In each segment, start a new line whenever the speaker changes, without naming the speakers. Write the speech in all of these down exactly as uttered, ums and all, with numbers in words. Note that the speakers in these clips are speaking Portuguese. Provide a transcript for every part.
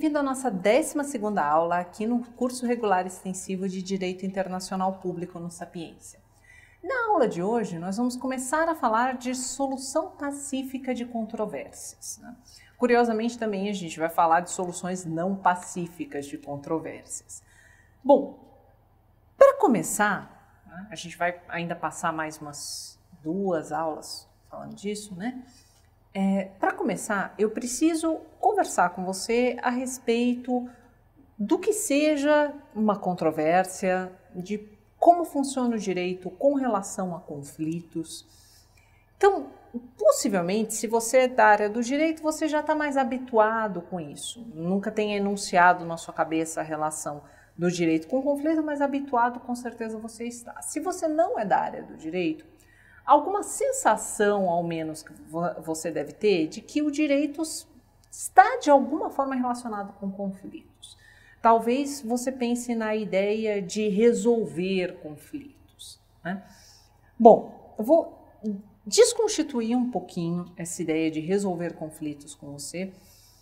bem-vindo à nossa décima segunda aula aqui no curso regular extensivo de Direito Internacional Público no Sapiência. Na aula de hoje, nós vamos começar a falar de solução pacífica de controvérsias, né? Curiosamente, também a gente vai falar de soluções não pacíficas de controvérsias. Bom, para começar, né, a gente vai ainda passar mais umas duas aulas falando disso, né? É, para começar, eu preciso conversar com você a respeito do que seja uma controvérsia, de como funciona o direito com relação a conflitos. Então, possivelmente, se você é da área do direito, você já está mais habituado com isso. Nunca tem enunciado na sua cabeça a relação do direito com conflito, mas habituado com certeza você está. Se você não é da área do direito, alguma sensação, ao menos, que você deve ter de que o direito está, de alguma forma, relacionado com conflitos. Talvez você pense na ideia de resolver conflitos, né? Bom, eu vou desconstituir um pouquinho essa ideia de resolver conflitos com você,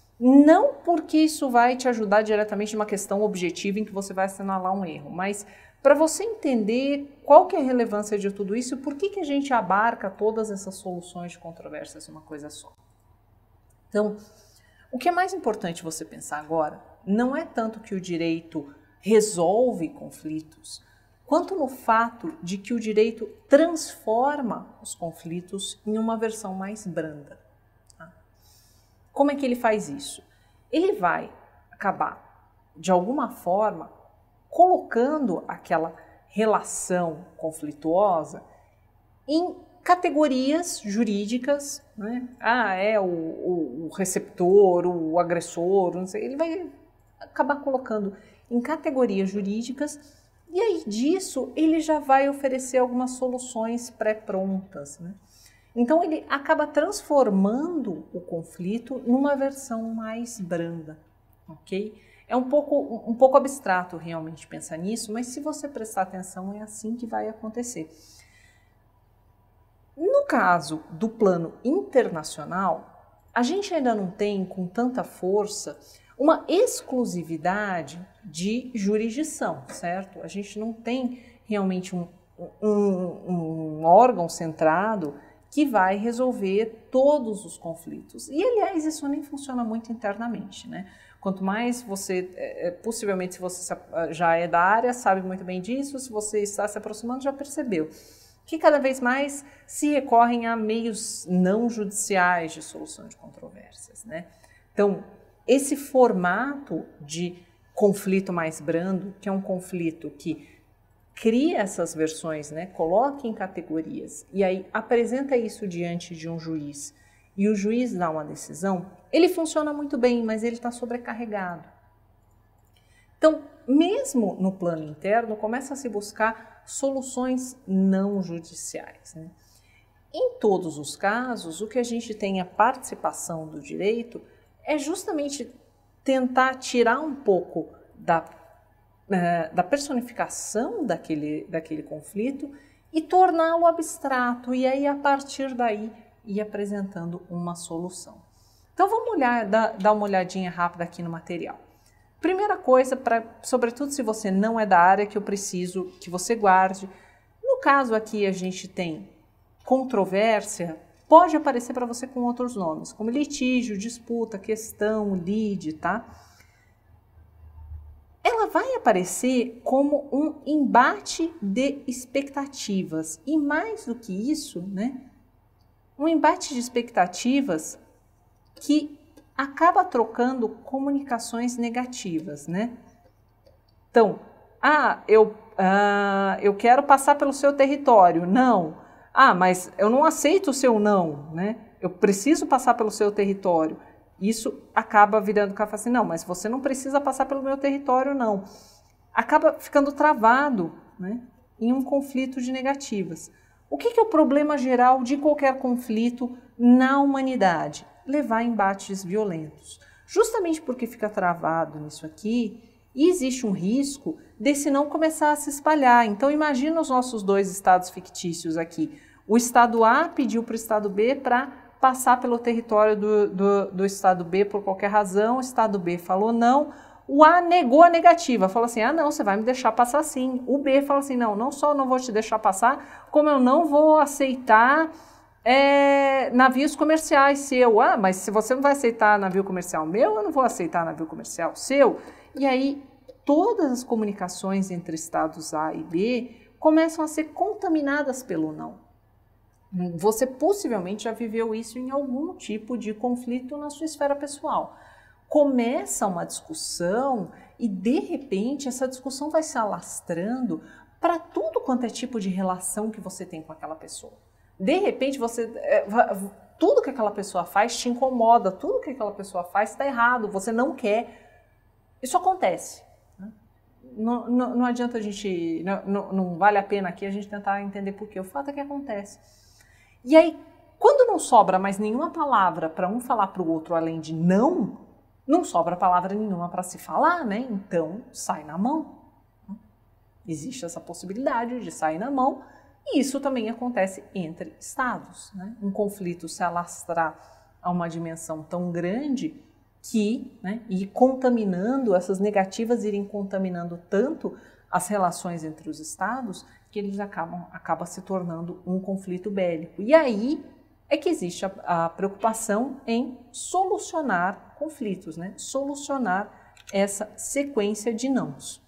não porque isso vai te ajudar diretamente numa questão objetiva em que você vai assinalar um erro, mas para você entender qual que é a relevância de tudo isso e por que que a gente abarca todas essas soluções de controvérsias em uma coisa só. Então, o que é mais importante você pensar agora não é tanto que o direito resolve conflitos, quanto no fato de que o direito transforma os conflitos em uma versão mais branda. Tá? Como é que ele faz isso? Ele vai acabar, de alguma forma, colocando aquela relação conflituosa em categorias jurídicas, né? Ah, é o, o, o receptor, o agressor, não sei, ele vai acabar colocando em categorias jurídicas e aí disso ele já vai oferecer algumas soluções pré-prontas, né? Então ele acaba transformando o conflito numa versão mais branda, ok? É um pouco, um pouco abstrato realmente pensar nisso, mas se você prestar atenção é assim que vai acontecer. No caso do plano internacional, a gente ainda não tem com tanta força uma exclusividade de jurisdição, certo? A gente não tem realmente um, um, um órgão centrado que vai resolver todos os conflitos. E, aliás, isso nem funciona muito internamente, né? Quanto mais você, é, possivelmente, se você já é da área, sabe muito bem disso, se você está se aproximando, já percebeu que cada vez mais se recorrem a meios não judiciais de solução de controvérsias, né? Então, esse formato de conflito mais brando, que é um conflito que cria essas versões, né, coloca em categorias e aí apresenta isso diante de um juiz e o juiz dá uma decisão, ele funciona muito bem, mas ele está sobrecarregado. Então, mesmo no plano interno, começa a se buscar soluções não judiciais, né? Em todos os casos, o que a gente tem a participação do direito é justamente tentar tirar um pouco da da personificação daquele, daquele conflito e torná-lo abstrato e aí a partir daí ir apresentando uma solução. Então vamos olhar, dar, dar uma olhadinha rápida aqui no material. Primeira coisa, pra, sobretudo se você não é da área, que eu preciso que você guarde. No caso aqui a gente tem controvérsia, pode aparecer para você com outros nomes, como litígio, disputa, questão, lide, tá? Ela vai aparecer como um embate de expectativas e mais do que isso, né, um embate de expectativas que acaba trocando comunicações negativas, né? Então, ah, eu, ah, eu quero passar pelo seu território, não. Ah, mas eu não aceito o seu não, né? Eu preciso passar pelo seu território. Isso acaba virando cara assim, não, mas você não precisa passar pelo meu território, não. Acaba ficando travado, né, em um conflito de negativas. O que que é o problema geral de qualquer conflito na humanidade? Levar a embates violentos. Justamente porque fica travado nisso aqui, e existe um risco desse não começar a se espalhar. Então imagina os nossos dois estados fictícios aqui. O estado A pediu para o estado B para passar pelo território do, do, do Estado B por qualquer razão, o Estado B falou não, o A negou a negativa, falou assim, ah não, você vai me deixar passar sim. O B falou assim, não, não só não vou te deixar passar, como eu não vou aceitar é, navios comerciais seu. Ah, mas se você não vai aceitar navio comercial meu, eu não vou aceitar navio comercial seu. E aí todas as comunicações entre estados A e B começam a ser contaminadas pelo não. Você possivelmente já viveu isso em algum tipo de conflito na sua esfera pessoal. Começa uma discussão e, de repente, essa discussão vai se alastrando para tudo quanto é tipo de relação que você tem com aquela pessoa. De repente, você, tudo que aquela pessoa faz te incomoda, tudo que aquela pessoa faz está errado, você não quer. Isso acontece. Não, não, não adianta a gente, não, não, não vale a pena aqui a gente tentar entender por quê. O fato é que acontece. E aí, quando não sobra mais nenhuma palavra para um falar para o outro além de não, não sobra palavra nenhuma para se falar, né? Então, sai na mão. Existe essa possibilidade de sair na mão e isso também acontece entre estados, né? Um conflito se alastrar a uma dimensão tão grande que, né, e contaminando, essas negativas irem contaminando tanto as relações entre os estados que eles acabam acaba se tornando um conflito bélico. E aí é que existe a, a preocupação em solucionar conflitos, né? Solucionar essa sequência de nãos.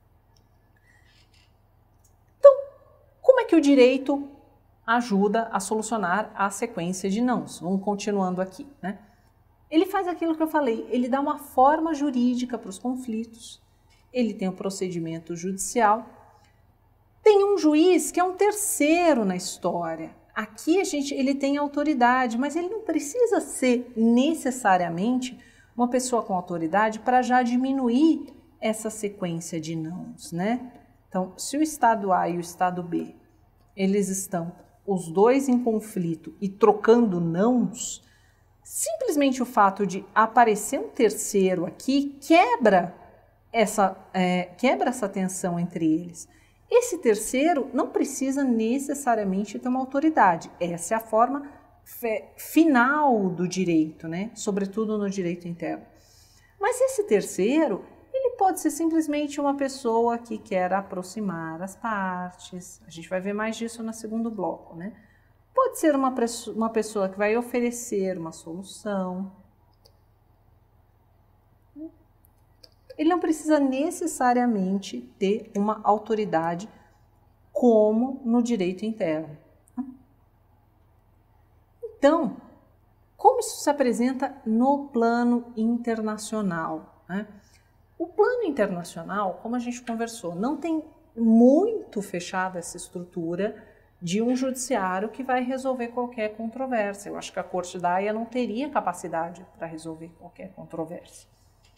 Então, como é que o direito ajuda a solucionar a sequência de nãos? Vamos continuando aqui, né? Ele faz aquilo que eu falei, ele dá uma forma jurídica para os conflitos, ele tem o procedimento judicial, tem um juiz que é um terceiro na história. Aqui a gente, ele tem autoridade, mas ele não precisa ser necessariamente uma pessoa com autoridade para já diminuir essa sequência de nãos, né? Então, se o Estado A e o Estado B, eles estão os dois em conflito e trocando nãos, simplesmente o fato de aparecer um terceiro aqui quebra essa, é, quebra essa tensão entre eles. Esse terceiro não precisa necessariamente ter uma autoridade. Essa é a forma final do direito, né? Sobretudo no direito interno. Mas esse terceiro, ele pode ser simplesmente uma pessoa que quer aproximar as partes. A gente vai ver mais disso no segundo bloco, né? Pode ser uma, uma pessoa que vai oferecer uma solução. Ele não precisa necessariamente ter uma autoridade como no direito interno. Então, como isso se apresenta no plano internacional, né? O plano internacional, como a gente conversou, não tem muito fechada essa estrutura de um judiciário que vai resolver qualquer controvérsia. Eu acho que a Corte da Haia não teria capacidade para resolver qualquer controvérsia.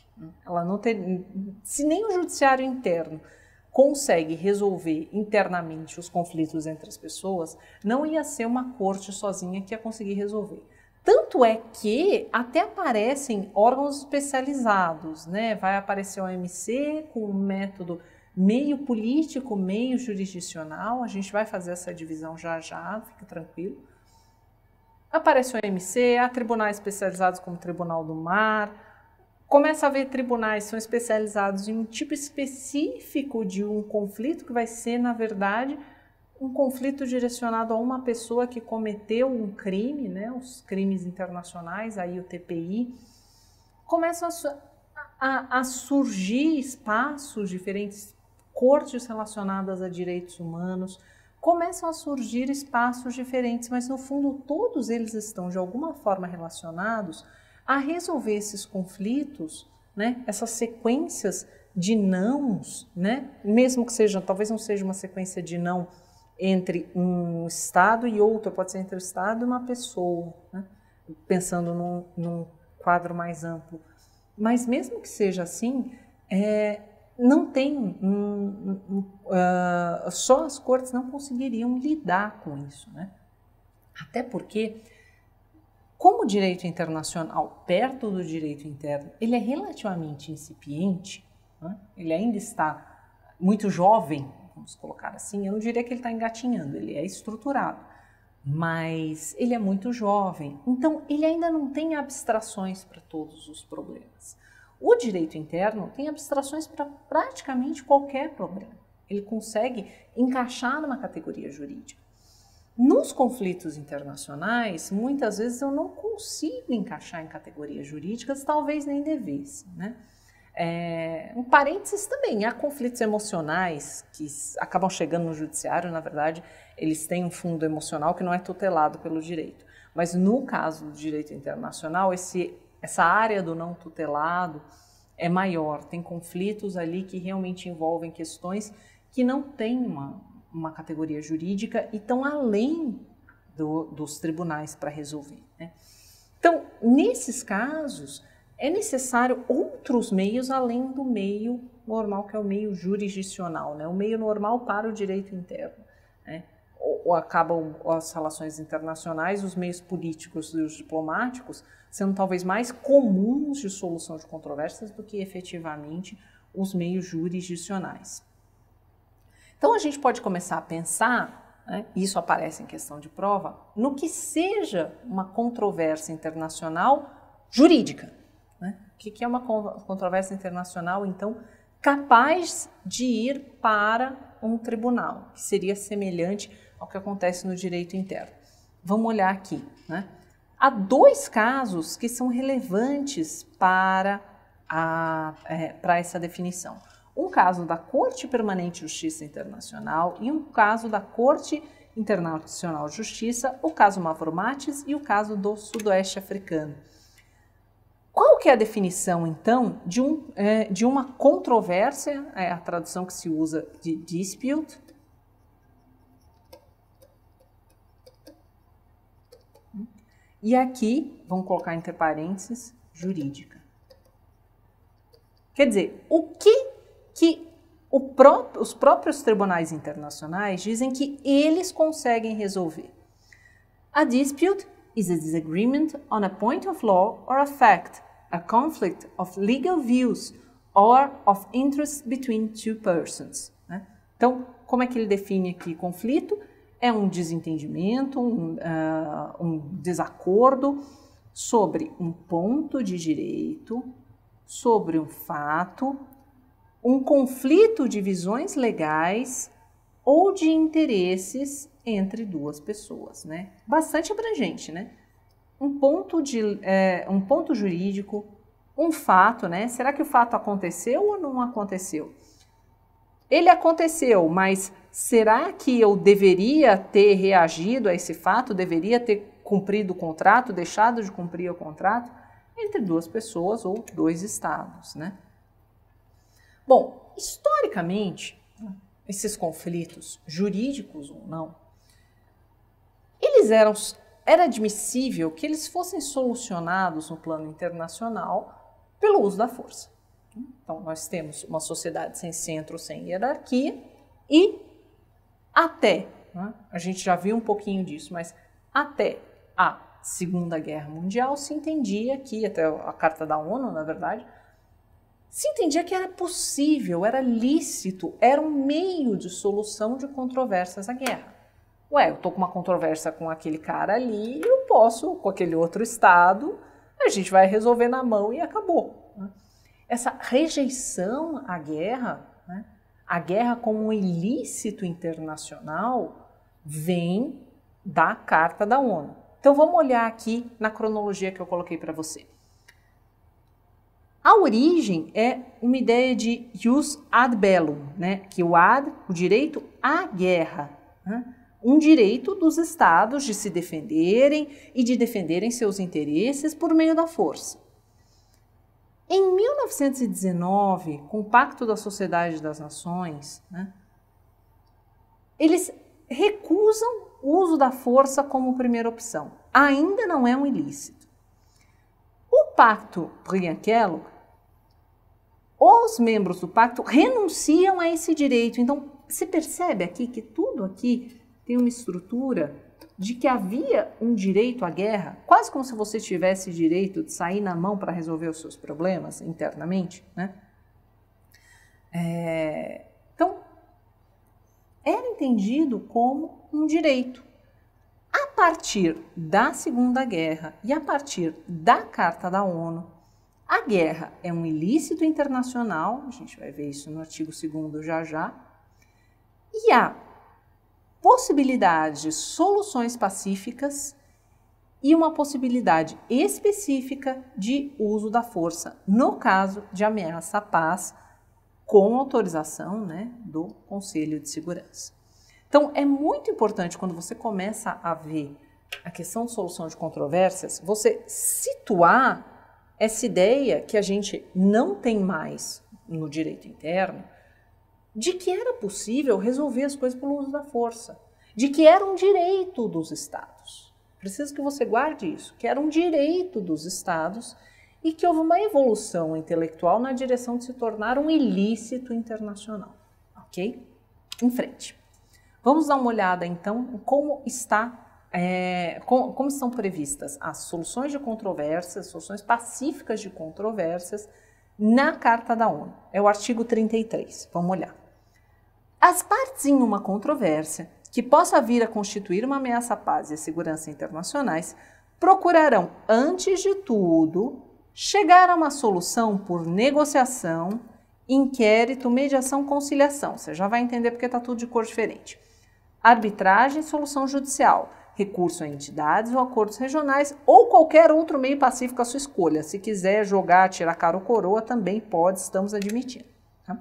Ela não ter, se nem o judiciário interno consegue resolver internamente os conflitos entre as pessoas, não ia ser uma corte sozinha que ia conseguir resolver. Tanto é que até aparecem órgãos especializados, né? Vai aparecer o O M C com um método meio político, meio jurisdicional. A gente vai fazer essa divisão já já, fica tranquilo. Aparece o O M C, há tribunais especializados como o Tribunal do Mar. Começa a haver tribunais que são especializados em um tipo específico de um conflito que vai ser, na verdade, um conflito direcionado a uma pessoa que cometeu um crime, né, os crimes internacionais, aí o T P I. Começam a, a, a surgir espaços diferentes, cortes relacionadas a direitos humanos, começam a surgir espaços diferentes, mas no fundo todos eles estão de alguma forma relacionados a resolver esses conflitos, né, essas sequências de nãos, né, mesmo que seja, talvez não seja uma sequência de não entre um Estado e outro, pode ser entre o Estado e uma pessoa, né, pensando num, num quadro mais amplo. Mas mesmo que seja assim, é, não tem, um, um, uh, só as cortes não conseguiriam lidar com isso, né? Até porque, como o direito internacional, perto do direito interno, ele é relativamente incipiente, né? Ele ainda está muito jovem, vamos colocar assim, eu não diria que ele está engatinhando, ele é estruturado. mas ele é muito jovem, então ele ainda não tem abstrações para todos os problemas. O direito interno tem abstrações para praticamente qualquer problema. Ele consegue encaixar numa categoria jurídica. Nos conflitos internacionais, muitas vezes eu não consigo encaixar em categorias jurídicas, talvez nem devesse, né? É, um parênteses também, há conflitos emocionais que acabam chegando no judiciário, na verdade, eles têm um fundo emocional que não é tutelado pelo direito. Mas no caso do direito internacional, esse, essa área do não tutelado é maior, tem conflitos ali que realmente envolvem questões que não têm uma, uma categoria jurídica e estão além do, dos tribunais para resolver, né? Então, nesses casos, é necessário outros meios além do meio normal, que é o meio jurisdicional, né? O meio normal para o direito interno, né? Ou, ou acabam as relações internacionais, os meios políticos e os diplomáticos sendo talvez mais comuns de solução de controvérsias do que efetivamente os meios jurisdicionais. Então a gente pode começar a pensar, né, isso aparece em questão de prova, no que seja uma controvérsia internacional jurídica. Né? O que é uma controvérsia internacional, então, capaz de ir para um tribunal, que seria semelhante ao que acontece no direito interno. Vamos olhar aqui, né? Há dois casos que são relevantes para, a, é, para essa definição. Um caso da Corte Permanente de Justiça Internacional e um caso da Corte Internacional de Justiça, o caso Mavromatis e o caso do Sudoeste Africano. Qual que é a definição, então, de, um, é, de uma controvérsia, é a tradução que se usa de dispute, e aqui, vamos colocar entre parênteses, jurídica. Quer dizer, o que, que o pró os próprios tribunais internacionais dizem que eles conseguem resolver? A dispute is a disagreement on a point of law or a fact, a conflict of legal views or of interest between two persons. Né? Então, como é que ele define aqui conflito? É um desentendimento, um, uh, um desacordo sobre um ponto de direito, sobre um fato, um conflito de visões legais ou de interesses entre duas pessoas, né? Bastante abrangente, né? Um ponto, de, é, um ponto jurídico, um fato, né? Será que o fato aconteceu ou não aconteceu? Ele aconteceu, mas será que eu deveria ter reagido a esse fato? Deveria ter cumprido o contrato, deixado de cumprir o contrato? Entre duas pessoas ou dois estados, né? Bom, historicamente, esses conflitos, jurídicos ou não, eles eram, era admissível que eles fossem solucionados no plano internacional pelo uso da força. Então, nós temos uma sociedade sem centro, sem hierarquia e até, né, a gente já viu um pouquinho disso, mas até a Segunda Guerra Mundial se entendia que, até a Carta da ONU, na verdade, se entendia que era possível, era lícito, era um meio de solução de controvérsias à guerra. Ué, eu tô com uma controvérsia com aquele cara ali, eu posso, com aquele outro estado, a gente vai resolver na mão e acabou. Né? Essa rejeição à guerra, né, a guerra como um ilícito internacional, vem da Carta da ONU. Então vamos olhar aqui na cronologia que eu coloquei para você. A origem é uma ideia de jus ad bellum, né? Que o ad, o direito à guerra, né? Um direito dos estados de se defenderem e de defenderem seus interesses por meio da força. Em mil novecentos e dezenove, com o Pacto da Sociedade das Nações, né, eles recusam o uso da força como primeira opção. Ainda não é um ilícito. O Pacto Briand-Kellogg, os membros do pacto renunciam a esse direito. Então, você percebe aqui que tudo aqui tem uma estrutura de que havia um direito à guerra, quase como se você tivesse direito de sair na mão para resolver os seus problemas internamente, né? É, então, era entendido como um direito. A partir da Segunda Guerra e a partir da Carta da ONU, a guerra é um ilícito internacional, a gente vai ver isso no artigo segundo já já, e há possibilidade de soluções pacíficas e uma possibilidade específica de uso da força, no caso de ameaça à paz, com autorização, né, do Conselho de Segurança. Então, é muito importante quando você começa a ver a questão de solução de controvérsias, você situar essa ideia que a gente não tem mais no direito interno, de que era possível resolver as coisas pelo uso da força, de que era um direito dos Estados. Preciso que você guarde isso, que era um direito dos Estados e que houve uma evolução intelectual na direção de se tornar um ilícito internacional, ok? Em frente. Vamos dar uma olhada, então, em como, está, é, como, como estão previstas as soluções de controvérsias, soluções pacíficas de controvérsias na Carta da ONU. É o artigo trinta e três. Vamos olhar. As partes em uma controvérsia que possa vir a constituir uma ameaça à paz e à segurança internacionais procurarão, antes de tudo, chegar a uma solução por negociação, inquérito, mediação, conciliação. Você já vai entender porque está tudo de cor diferente. Arbitragem, solução judicial, recurso a entidades ou acordos regionais ou qualquer outro meio pacífico à sua escolha. Se quiser jogar, tirar cara ou coroa, também pode, estamos admitindo. Tá?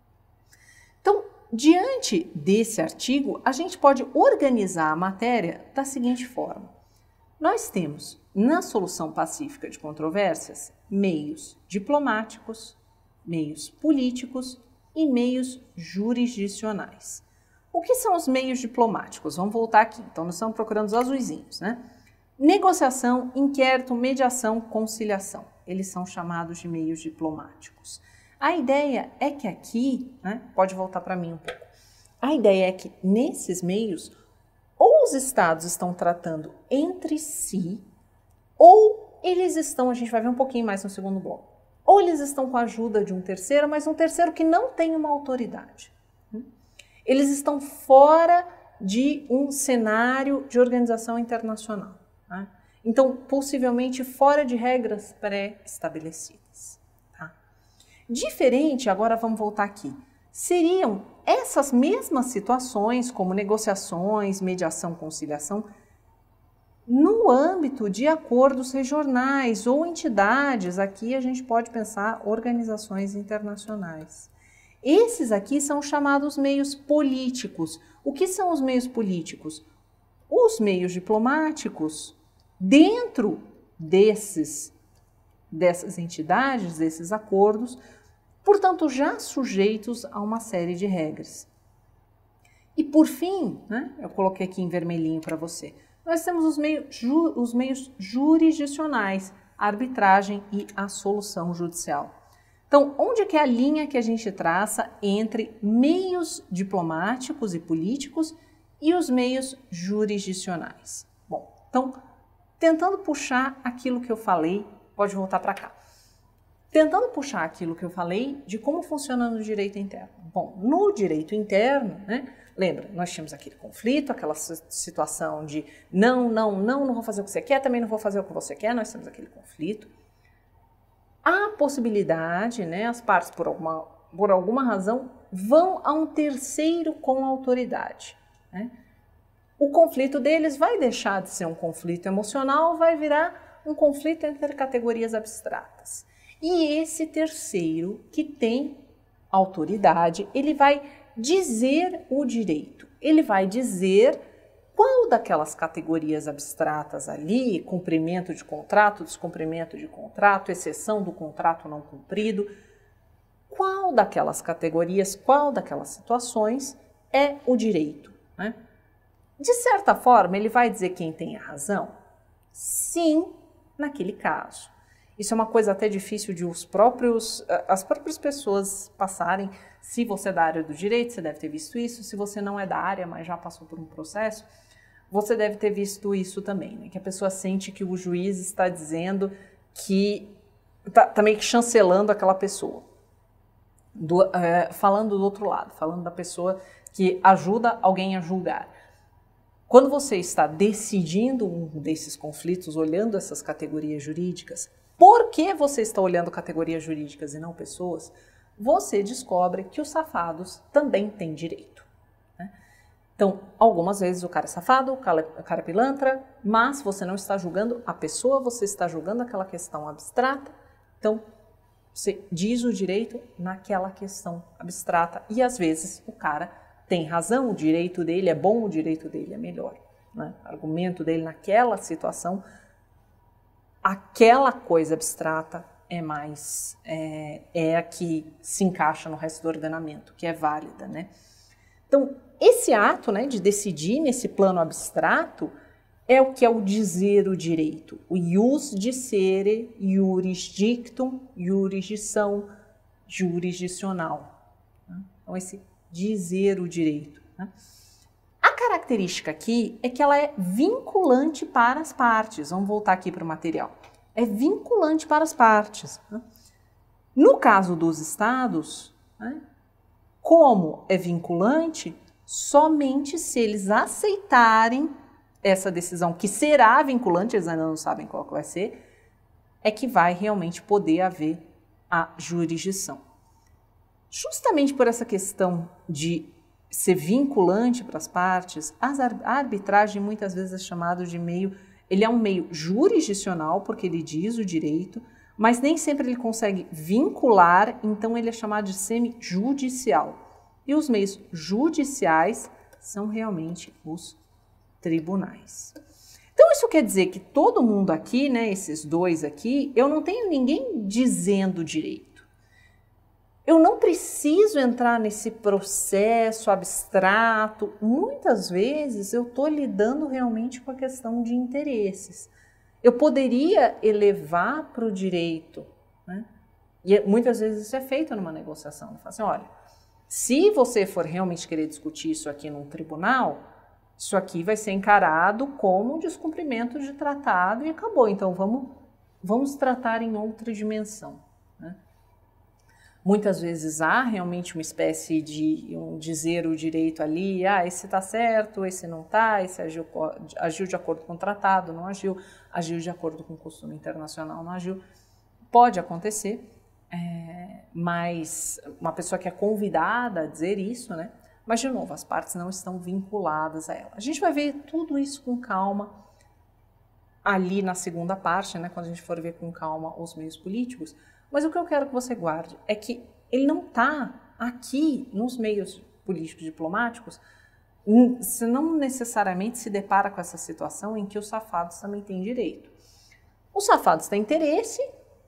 Então, diante desse artigo, a gente pode organizar a matéria da seguinte forma. Nós temos, na solução pacífica de controvérsias, meios diplomáticos, meios políticos e meios jurisdicionais. O que são os meios diplomáticos? Vamos voltar aqui. Então, nós estamos procurando os azuizinhos, né? Negociação, inquérito, mediação, conciliação. Eles são chamados de meios diplomáticos. A ideia é que aqui, né, pode voltar para mim um pouco, a ideia é que nesses meios, ou os estados estão tratando entre si, ou eles estão, a gente vai ver um pouquinho mais no segundo bloco, ou eles estão com a ajuda de um terceiro, mas um terceiro que não tem uma autoridade. Eles estão fora de um cenário de organização internacional. Tá? Então, possivelmente fora de regras pré-estabelecidas. Tá? Diferente, agora vamos voltar aqui, seriam essas mesmas situações, como negociações, mediação, conciliação, no âmbito de acordos regionais ou entidades, aqui a gente pode pensar organizações internacionais. Esses aqui são chamados meios políticos. O que são os meios políticos? Os meios diplomáticos, dentro desses, dessas entidades, desses acordos, portanto, já sujeitos a uma série de regras. E por fim, né, eu coloquei aqui em vermelhinho para você, nós temos os meios, ju, os meios jurisdicionais, a arbitragem e a solução judicial. Então, onde que é a linha que a gente traça entre meios diplomáticos e políticos e os meios jurisdicionais? Bom, então, tentando puxar aquilo que eu falei, pode voltar para cá. Tentando puxar aquilo que eu falei de como funciona no direito interno. Bom, no direito interno, né, lembra, nós tínhamos aquele conflito, aquela situação de não, não, não, não vou fazer o que você quer, também não vou fazer o que você quer, nós temos aquele conflito. Há possibilidade, né, as partes, por alguma, por alguma razão, vão a um terceiro com autoridade. Né? O conflito deles vai deixar de ser um conflito emocional, vai virar um conflito entre categorias abstratas. E esse terceiro, que tem autoridade, ele vai dizer o direito, ele vai dizer qual daquelas categorias abstratas ali, cumprimento de contrato, descumprimento de contrato, exceção do contrato não cumprido, qual daquelas categorias, qual daquelas situações é o direito, né? De certa forma, ele vai dizer quem tem a razão? Sim, naquele caso. Isso é uma coisa até difícil de os próprios, as próprias pessoas passarem. Se você é da área do direito, você deve ter visto isso. Se você não é da área, mas já passou por um processo, você deve ter visto isso também, né? Que a pessoa sente que o juiz está dizendo que está tá meio que chancelando aquela pessoa. Do, é, falando do outro lado, falando da pessoa que ajuda alguém a julgar. Quando você está decidindo um desses conflitos, olhando essas categorias jurídicas, por que você está olhando categorias jurídicas e não pessoas, você descobre que os safados também têm direito. Né? Então, algumas vezes o cara é safado, o cara é pilantra, mas você não está julgando a pessoa, você está julgando aquela questão abstrata. Então, você diz o direito naquela questão abstrata e às vezes o cara tem razão, o direito dele é bom, o direito dele é melhor. Né? O argumento dele naquela situação, aquela coisa abstrata é mais, é, é a que se encaixa no resto do ordenamento, que é válida. Né? Então, esse ato, né, de decidir nesse plano abstrato é o que é o dizer o direito, o ius dicere, iuris dictum, jurisdição, jurisdicional. Né? Então, esse dizer o direito. Né? A característica aqui é que ela é vinculante para as partes. Vamos voltar aqui para o material. É vinculante para as partes. Né? No caso dos estados, né, como é vinculante, somente se eles aceitarem essa decisão, que será vinculante, eles ainda não sabem qual que vai ser, é que vai realmente poder haver a jurisdição. Justamente por essa questão de ser vinculante para as partes, a arbitragem muitas vezes é chamado de meio, ele é um meio jurisdicional, porque ele diz o direito, mas nem sempre ele consegue vincular, então ele é chamado de semijudicial. E os meios judiciais são realmente os tribunais. Então isso quer dizer que todo mundo aqui, né, esses dois aqui, eu não tenho ninguém dizendo direito. Eu não preciso entrar nesse processo abstrato. Muitas vezes eu estou lidando realmente com a questão de interesses. Eu poderia elevar para o direito, né? E muitas vezes isso é feito numa negociação. Eu falo assim, olha, se você for realmente querer discutir isso aqui num tribunal, isso aqui vai ser encarado como um descumprimento de tratado e acabou. Então vamos, vamos tratar em outra dimensão. Né? Muitas vezes há realmente uma espécie de um dizer o direito ali, ah, esse está certo, esse não está, esse agiu, agiu de acordo com o tratado, não agiu, agiu de acordo com o costume internacional, não agiu. Pode acontecer, é, mas uma pessoa que é convidada a dizer isso, né? Mas, de novo, as partes não estão vinculadas a ela. A gente vai ver tudo isso com calma ali na segunda parte, né, quando a gente for ver com calma os meios políticos. Mas o que eu quero que você guarde é que ele não está aqui nos meios políticos diplomáticos, você não necessariamente se depara com essa situação em que os safados também têm direito. Os safados têm interesse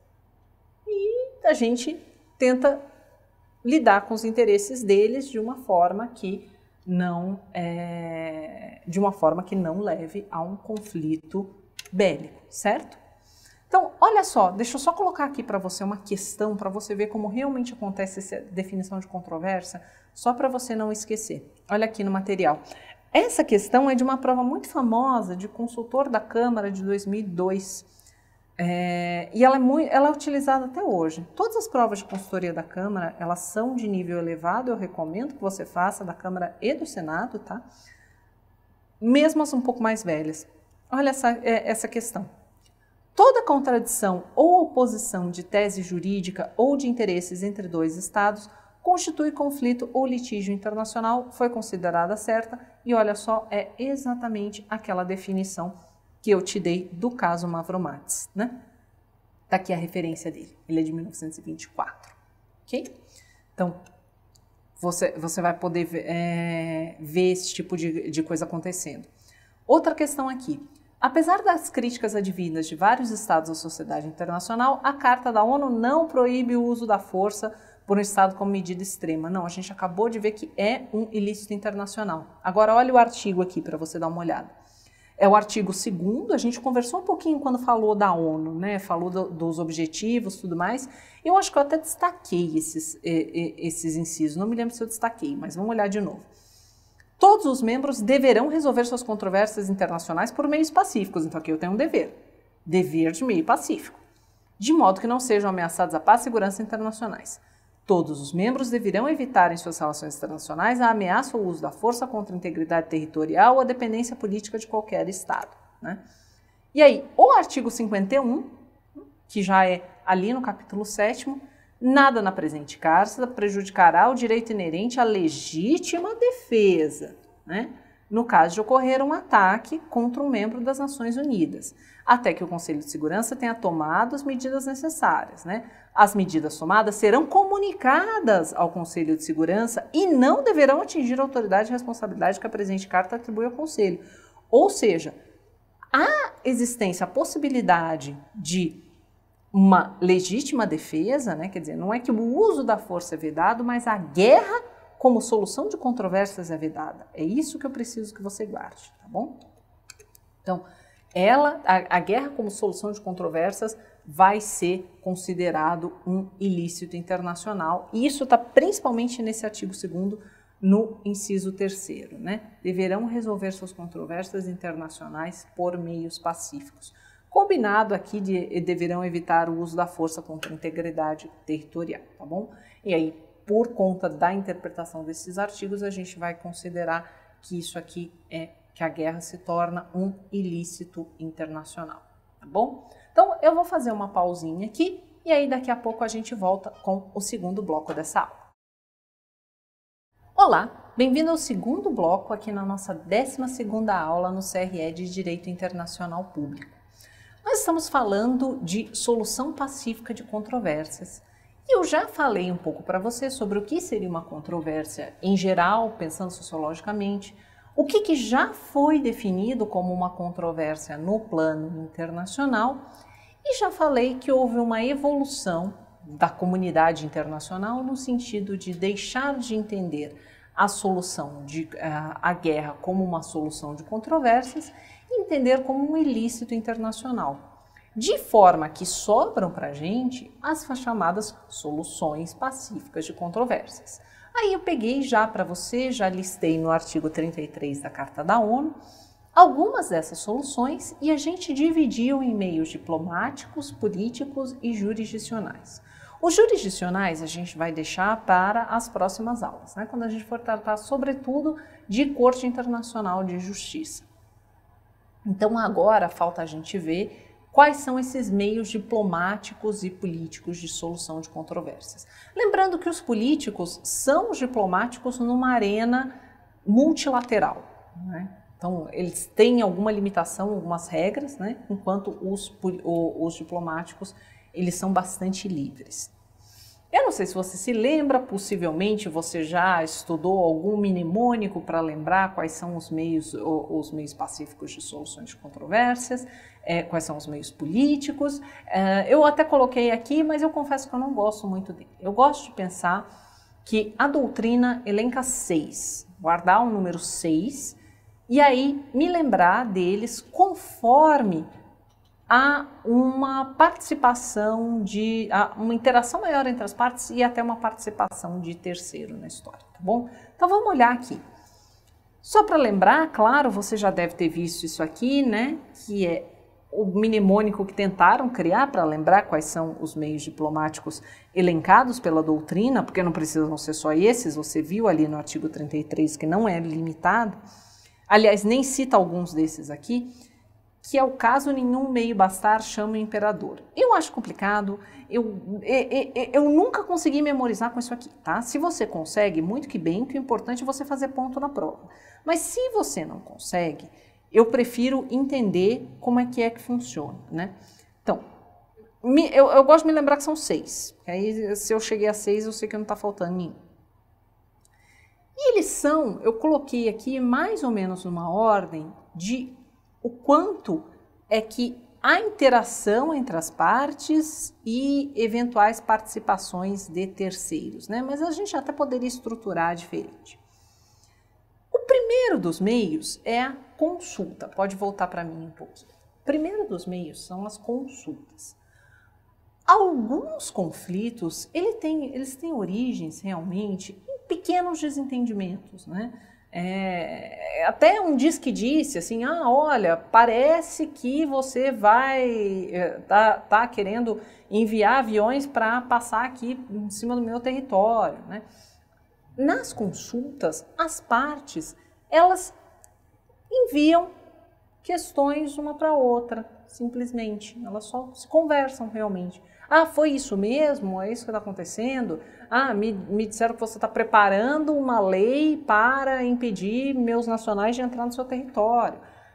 e a gente tenta lidar com os interesses deles de uma forma que não é, de uma forma que não leve a um conflito bélico, certo? Então, olha só, deixa eu só colocar aqui para você uma questão para você ver como realmente acontece essa definição de controvérsia, só para você não esquecer. Olha aqui no material. Essa questão é de uma prova muito famosa de consultor da Câmara de dois mil e dois. É, e ela é, muito, ela é utilizada até hoje. Todas as provas de consultoria da Câmara, elas são de nível elevado, eu recomendo que você faça da Câmara e do Senado, tá? Mesmo as um pouco mais velhas. Olha essa, é, essa questão. Toda contradição ou oposição de tese jurídica ou de interesses entre dois estados constitui conflito ou litígio internacional, foi considerada certa e olha só, é exatamente aquela definição que eu te dei do caso Mavromatis, né? Tá aqui a referência dele, ele é de mil novecentos e vinte e quatro, ok? Então, você, você vai poder ver, é, ver esse tipo de, de coisa acontecendo. Outra questão aqui, apesar das críticas advindas de vários estados à sociedade internacional, a Carta da ONU não proíbe o uso da força por um estado como medida extrema. Não, a gente acabou de ver que é um ilícito internacional. Agora, olha o artigo aqui para você dar uma olhada. É o artigo segundo, a gente conversou um pouquinho quando falou da ONU, né? Falou do, dos objetivos e tudo mais. Eu acho que eu até destaquei esses, esses incisos, não me lembro se eu destaquei, mas vamos olhar de novo. Todos os membros deverão resolver suas controvérsias internacionais por meios pacíficos. Então aqui eu tenho um dever, dever de meio pacífico, de modo que não sejam ameaçados a paz e segurança internacionais. Todos os membros deverão evitar em suas relações internacionais a ameaça ou uso da força contra a integridade territorial ou a dependência política de qualquer Estado, né? E aí, o artigo cinquenta e um, que já é ali no capítulo sétimo, nada na presente carta prejudicará o direito inerente à legítima defesa, né? No caso de ocorrer um ataque contra um membro das Nações Unidas, até que o Conselho de Segurança tenha tomado as medidas necessárias, né? As medidas tomadas serão comunicadas ao Conselho de Segurança e não deverão atingir a autoridade e responsabilidade que a presente carta atribui ao Conselho. Ou seja, a existência, a possibilidade de uma legítima defesa, né? Quer dizer, não é que o uso da força é vedado, mas a guerra como solução de controvérsias é vedada. É isso que eu preciso que você guarde, tá bom? Então, ela, a, a guerra como solução de controvérsias vai ser considerado um ilícito internacional. E isso está principalmente nesse artigo segundo, no inciso terceiro, né? Deverão resolver suas controvérsias internacionais por meios pacíficos. Combinado aqui de deverão evitar o uso da força contra a integridade territorial, tá bom? E aí, por conta da interpretação desses artigos, a gente vai considerar que isso aqui é que a guerra se torna um ilícito internacional, tá bom? Então, eu vou fazer uma pausinha aqui e aí daqui a pouco a gente volta com o segundo bloco dessa aula. Olá, bem-vindo ao segundo bloco aqui na nossa décima segunda aula no C R E de Direito Internacional Público. Nós estamos falando de solução pacífica de controvérsias. Eu já falei um pouco para você sobre o que seria uma controvérsia em geral, pensando sociologicamente, o que, que já foi definido como uma controvérsia no plano internacional e já falei que houve uma evolução da comunidade internacional no sentido de deixar de entender a solução de a, a guerra como uma solução de controvérsias e entender como um ilícito internacional. De forma que sobram para a gente as chamadas soluções pacíficas de controvérsias. Aí eu peguei já para você, já listei no artigo trinta e três da Carta da ONU, algumas dessas soluções e a gente dividiu em meios diplomáticos, políticos e jurisdicionais. Os jurisdicionais a gente vai deixar para as próximas aulas, né? Quando a gente for tratar sobretudo de Corte Internacional de Justiça. Então agora falta a gente ver quais são esses meios diplomáticos e políticos de solução de controvérsias. Lembrando que os políticos são os diplomáticos numa arena multilateral, né? Então, eles têm alguma limitação, algumas regras, né? Enquanto os, os diplomáticos, eles são bastante livres. Eu não sei se você se lembra, possivelmente você já estudou algum mnemônico para lembrar quais são os meios, os meios pacíficos de soluções de controvérsias, é, quais são os meios políticos. É, eu até coloquei aqui, mas eu confesso que eu não gosto muito dele. Eu gosto de pensar que a doutrina elenca seis, guardar o número seis, e aí me lembrar deles conforme há uma participação de, uma interação maior entre as partes e até uma participação de terceiro na história, tá bom? Então vamos olhar aqui. Só para lembrar, claro, você já deve ter visto isso aqui, né? Que é o mnemônico que tentaram criar para lembrar quais são os meios diplomáticos elencados pela doutrina, porque não precisam ser só esses, você viu ali no artigo trinta e três que não é limitado. Aliás, nem cita alguns desses aqui, que é o caso nenhum meio bastar chama o imperador. Eu acho complicado, eu, eu, eu, eu nunca consegui memorizar com isso aqui, tá? Se você consegue, muito que bem, que o importante é você fazer ponto na prova. Mas se você não consegue, eu prefiro entender como é que é que funciona, né? Então, me, eu, eu gosto de me lembrar que são seis. Aí, se eu cheguei a seis, eu sei que não está faltando nenhum. E eles são, eu coloquei aqui mais ou menos numa ordem de o quanto é que há interação entre as partes e eventuais participações de terceiros, né? Mas a gente até poderia estruturar diferente. O primeiro dos meios é a consulta. Pode voltar para mim um pouquinho. O primeiro dos meios são as consultas. Alguns conflitos, ele tem, eles têm origens realmente em pequenos desentendimentos, né? É, até um diz que disse assim, ah, olha, parece que você vai, tá, tá querendo enviar aviões para passar aqui em cima do meu território, né? Nas consultas, as partes, elas enviam questões uma para outra, simplesmente. Elas só se conversam realmente. Ah, foi isso mesmo? É isso que está acontecendo? Ah, me, me disseram que você está preparando uma lei para impedir meus nacionais de entrar no seu território.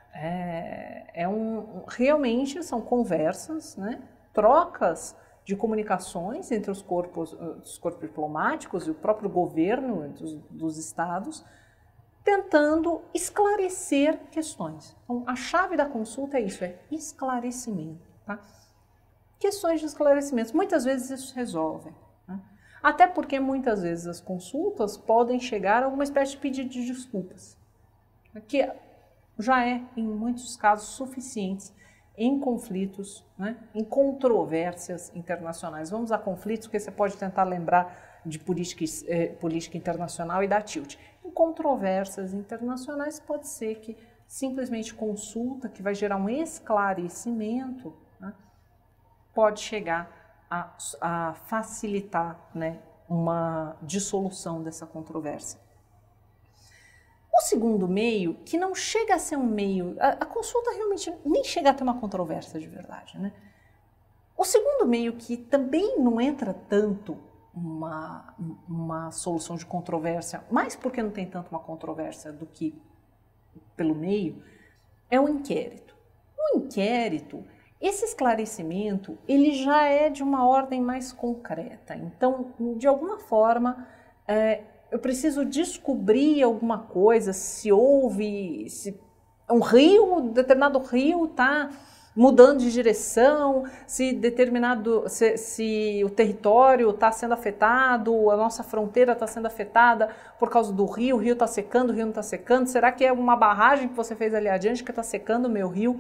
É, é um, realmente são conversas, né? Trocas de comunicações entre os corpos, os corpos diplomáticos e o próprio governo dos, dos estados, tentando esclarecer questões. Então, a chave da consulta é isso, é esclarecimento. Tá? Questões de esclarecimento, muitas vezes isso resolve. Né? Até porque muitas vezes as consultas podem chegar a alguma espécie de pedido de desculpas, que já é, em muitos casos, suficientes em conflitos, né? Em controvérsias internacionais. Vamos a conflitos, porque você pode tentar lembrar de política, eh, política internacional e dar tilt. Em controvérsias internacionais pode ser que simplesmente consulta, que vai gerar um esclarecimento, né? Pode chegar a, a facilitar, né, uma dissolução dessa controvérsia. O segundo meio, que não chega a ser um meio, a, a consulta realmente nem chega a ter uma controvérsia de verdade, né? O segundo meio, que também não entra tanto uma, uma solução de controvérsia, mais porque não tem tanto uma controvérsia do que pelo meio, é o inquérito. O inquérito, esse esclarecimento, ele já é de uma ordem mais concreta. Então, de alguma forma, é, eu preciso descobrir alguma coisa, se houve, se um rio, determinado rio está mudando de direção, se determinado, se, se o território está sendo afetado, a nossa fronteira está sendo afetada por causa do rio, o rio está secando, o rio não está secando, será que é uma barragem que você fez ali adiante que está secando o meu rio?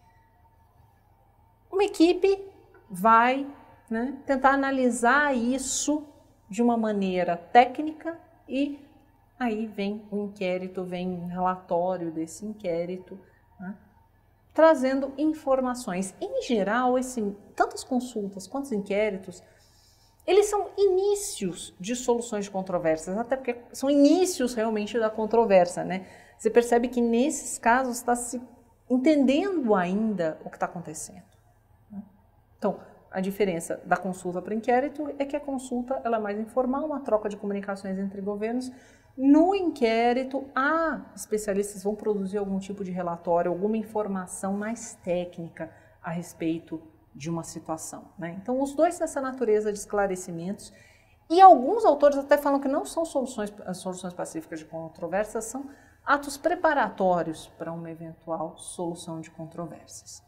Uma equipe vai, né, tentar analisar isso de uma maneira técnica e aí vem o inquérito, vem um relatório desse inquérito, né, trazendo informações. Em geral, esse, tanto as consultas quanto os inquéritos, eles são inícios de soluções de controvérsias, até porque são inícios realmente da controvérsia, né? Você percebe que nesses casos está se entendendo ainda o que está acontecendo. Então, a diferença da consulta para o inquérito é que a consulta ela é mais informal, uma troca de comunicações entre governos. No inquérito, há especialistas vão produzir algum tipo de relatório, alguma informação mais técnica a respeito de uma situação, né? Então, os dois nessa natureza de esclarecimentos, e alguns autores até falam que não são soluções, soluções pacíficas de controvérsias, são atos preparatórios para uma eventual solução de controvérsias.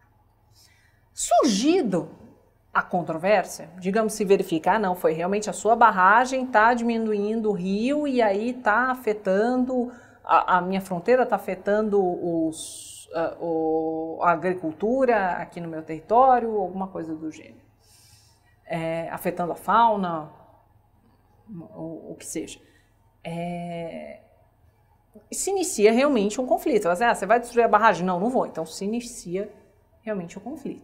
Surgido a controvérsia, digamos, se verificar, não, foi realmente a sua barragem, está diminuindo o rio e aí está afetando, a, a minha fronteira está afetando os, a, o, a agricultura aqui no meu território, alguma coisa do gênero. É, afetando a fauna, o, o que seja. É, se inicia realmente um conflito. Você, ah, você vai destruir a barragem? Não, não vou. Então se inicia realmente o conflito.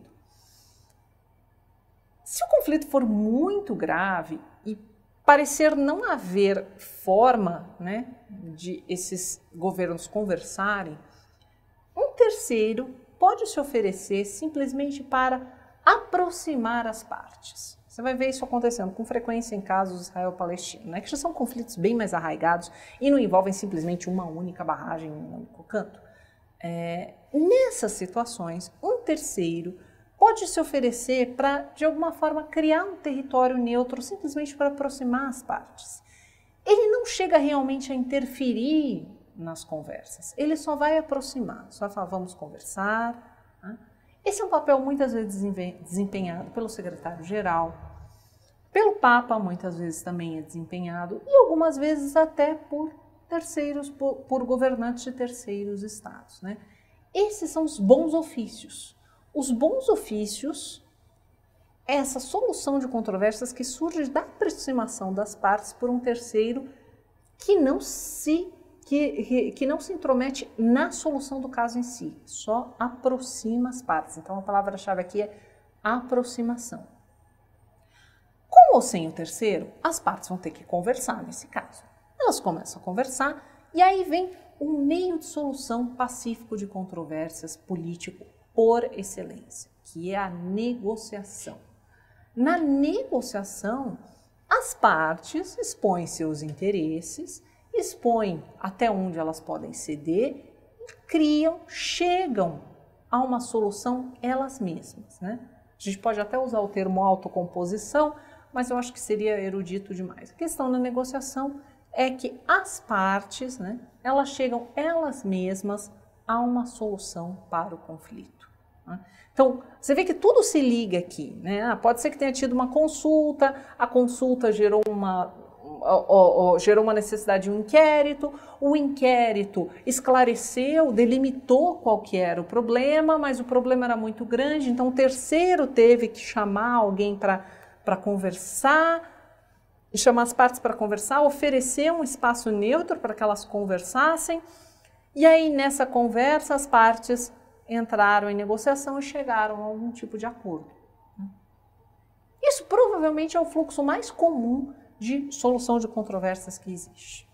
Se o conflito for muito grave e parecer não haver forma, né, de esses governos conversarem, um terceiro pode se oferecer simplesmente para aproximar as partes. Você vai ver isso acontecendo com frequência em casos Israel-Palestina, né, que já são conflitos bem mais arraigados e não envolvem simplesmente uma única barragem em um único canto. É, nessas situações, um terceiro pode se oferecer para, de alguma forma, criar um território neutro, simplesmente para aproximar as partes. Ele não chega realmente a interferir nas conversas, ele só vai aproximar, só fala, vamos conversar. Né? Esse é um papel muitas vezes desempenhado pelo secretário-geral, pelo Papa, muitas vezes também é desempenhado, e algumas vezes até por terceiros, por, por governantes de terceiros estados. Né? Esses são os bons ofícios. Os bons ofícios é essa solução de controvérsias que surge da aproximação das partes por um terceiro que não se que, que, que não se intromete na solução do caso em si, só aproxima as partes. Então a palavra-chave aqui é aproximação. Com ou sem o terceiro, as partes vão ter que conversar nesse caso. Elas começam a conversar e aí vem um meio de solução pacífico de controvérsias político por excelência, que é a negociação. Na negociação, as partes expõem seus interesses, expõem até onde elas podem ceder e criam, chegam a uma solução elas mesmas, né? A gente pode até usar o termo autocomposição, mas eu acho que seria erudito demais. A questão na negociação é que as partes, né, elas chegam elas mesmas a uma solução para o conflito. Né? Então, você vê que tudo se liga aqui, né? Ah, pode ser que tenha tido uma consulta, a consulta gerou uma, ó, ó, gerou uma necessidade de um inquérito, o inquérito esclareceu, delimitou qual que era o problema, mas o problema era muito grande, então o terceiro teve que chamar alguém para para conversar, chamar as partes para conversar, oferecer um espaço neutro para que elas conversassem, e aí nessa conversa as partes entraram em negociação e chegaram a algum tipo de acordo. Isso provavelmente é o fluxo mais comum de solução de controvérsias que existe.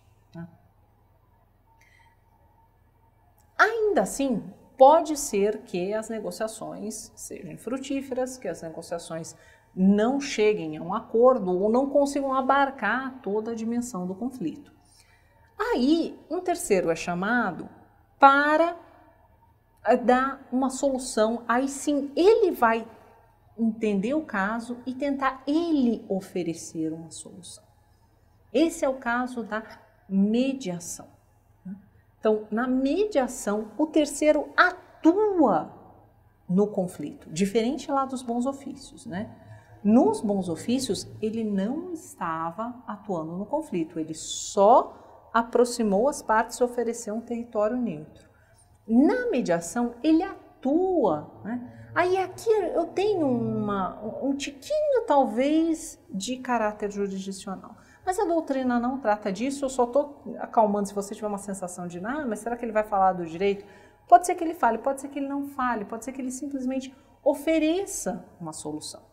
Ainda assim, pode ser que as negociações sejam frutíferas, que as negociações não cheguem a um acordo ou não consigam abarcar toda a dimensão do conflito. Aí, um terceiro é chamado para dar uma solução, aí sim ele vai entender o caso e tentar ele oferecer uma solução. Esse é o caso da mediação. Então, na mediação, o terceiro atua no conflito, diferente lá dos bons ofícios, né? Nos bons ofícios, ele não estava atuando no conflito, ele só aproximou as partes e ofereceu um território neutro. Na mediação, ele atua, né? Aí aqui eu tenho uma, um tiquinho, talvez, de caráter jurisdicional. Mas a doutrina não trata disso, eu só estou acalmando se você tiver uma sensação de, ah, mas será que ele vai falar do direito? Pode ser que ele fale, pode ser que ele não fale, pode ser que ele simplesmente ofereça uma solução.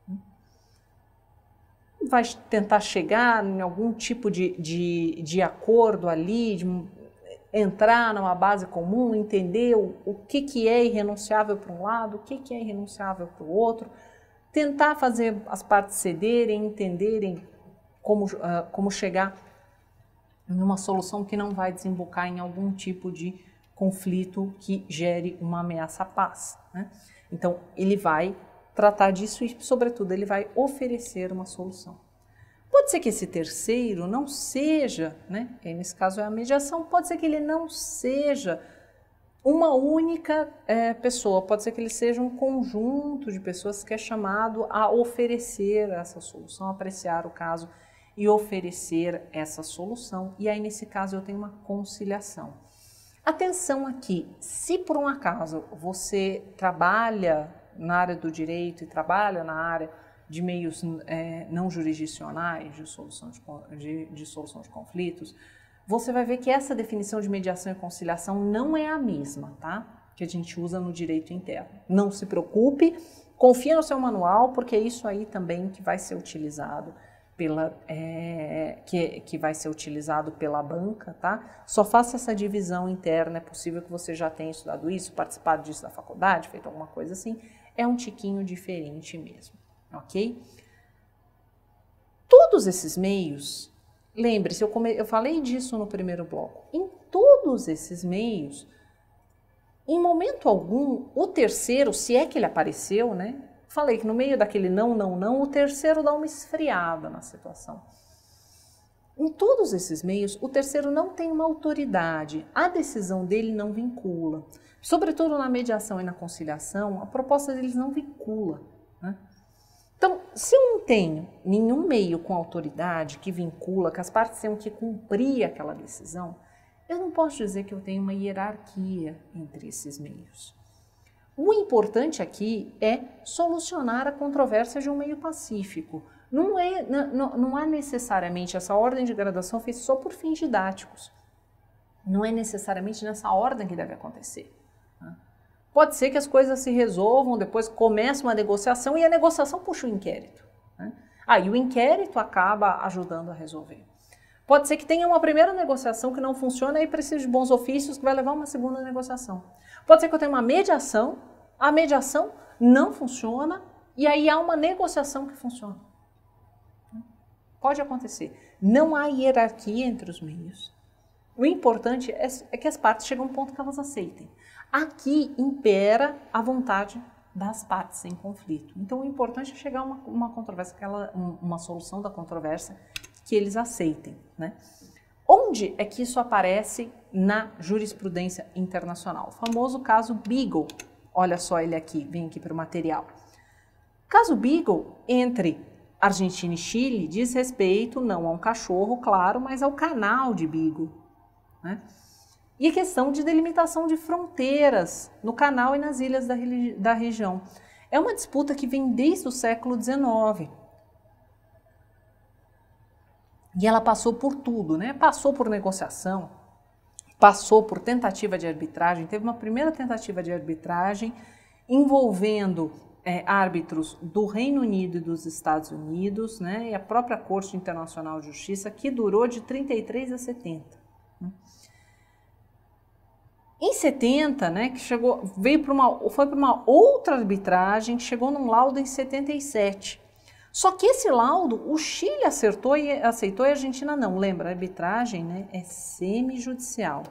Vai tentar chegar em algum tipo de, de, de acordo ali, de entrar numa base comum, entender o, o que, que é irrenunciável para um lado, o que, que é irrenunciável para o outro, tentar fazer as partes cederem, entenderem como, uh, como chegar em uma solução que não vai desembocar em algum tipo de conflito que gere uma ameaça à paz, né? Então, ele vai tratar disso e, sobretudo, ele vai oferecer uma solução. Pode ser que esse terceiro não seja, né, nesse caso é a mediação, pode ser que ele não seja uma única é, pessoa, pode ser que ele seja um conjunto de pessoas que é chamado a oferecer essa solução, a apreciar o caso e oferecer essa solução. E aí, nesse caso, eu tenho uma conciliação. Atenção aqui, se por um acaso você trabalha na área do direito e trabalha na área de meios é, não jurisdicionais de solução de, de, de solução de conflitos, você vai ver que essa definição de mediação e conciliação não é a mesma, tá? Que a gente usa no direito interno. Não se preocupe, confia no seu manual, porque é isso aí também que vai ser utilizado pela, é, que, que vai ser utilizado pela banca, tá? Só faça essa divisão interna, é possível que você já tenha estudado isso, participado disso da faculdade, feito alguma coisa assim, é um tiquinho diferente mesmo, ok? Todos esses meios, lembre-se, eu, come, eu falei disso no primeiro bloco, em todos esses meios, em momento algum, o terceiro, se é que ele apareceu, né? Falei que no meio daquele não, não, não, o terceiro dá uma esfriada na situação. Em todos esses meios, o terceiro não tem uma autoridade, a decisão dele não vincula. Sobretudo na mediação e na conciliação, a proposta deles não vincula, né? Então, se eu não tenho nenhum meio com autoridade que vincula, que as partes tenham que cumprir aquela decisão, eu não posso dizer que eu tenho uma hierarquia entre esses meios. O importante aqui é solucionar a controvérsia de um meio pacífico. Não, é, não, não há necessariamente essa ordem de graduação feita só por fins didáticos. não é necessariamente nessa ordem que deve acontecer. Né? Pode ser que as coisas se resolvam, depois começa uma negociação e a negociação puxa o inquérito. Né? Aí ah, o inquérito acaba ajudando a resolver. Pode ser que tenha uma primeira negociação que não funciona e precise de bons ofícios que vai levar a uma segunda negociação. Pode ser que eu tenha uma mediação, a mediação não funciona e aí há uma negociação que funciona. Pode acontecer. Não há hierarquia entre os meios. O importante é, é que as partes chegam a um ponto que elas aceitem. Aqui impera a vontade das partes em conflito. Então o importante é chegar a uma, uma controvérsia, aquela, uma solução da controvérsia que eles aceitem. Né? Onde é que isso aparece na jurisprudência internacional? O famoso caso Beagle. Olha só ele aqui, vem aqui para o material. Caso Beagle entre Argentina e Chile diz respeito não a um cachorro, claro, mas ao canal de Beagle. Né? E a questão de delimitação de fronteiras no canal e nas ilhas da, da região. É uma disputa que vem desde o século dezenove. E ela passou por tudo, né? Passou por negociação, passou por tentativa de arbitragem. Teve uma primeira tentativa de arbitragem envolvendo é, árbitros do Reino Unido e dos Estados Unidos, né? E a própria Corte Internacional de Justiça, que durou de trinta e três a setenta. Né? Em setenta, né, que chegou, veio para uma, foi para uma outra arbitragem que chegou num laudo em setenta e sete. Só que esse laudo, o Chile acertou e aceitou e a Argentina não. Lembra, a arbitragem, né, é semijudicial.